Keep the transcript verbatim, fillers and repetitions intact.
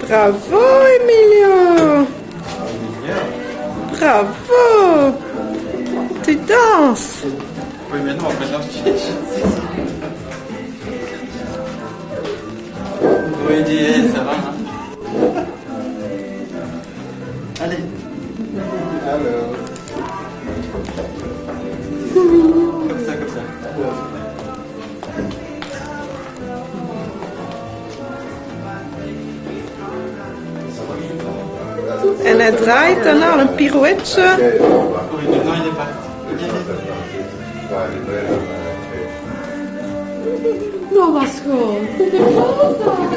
Bravo, Emilio. Bravo. Tu danses. Oui, mais non, on fait dans oui, dis, ça va, hein? Allez. Alors. Comme ça, comme ça. En hij draait daarna een pirouetje. Oui, maintenant il est parti. Nou, was gewoon. Sinterklaas.